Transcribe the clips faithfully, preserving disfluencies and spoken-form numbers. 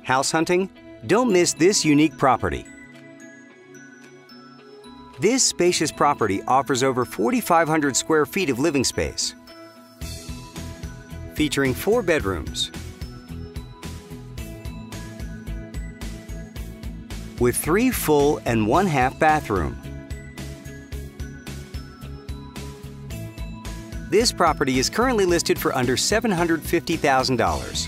House hunting? Don't miss this unique property. This spacious property offers over forty-five hundred square feet of living space, featuring four bedrooms with three full and one half bathroom. This property is currently listed for under seven hundred fifty thousand dollars.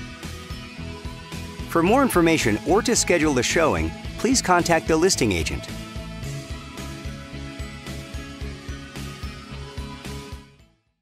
For more information or to schedule a showing, please contact the listing agent.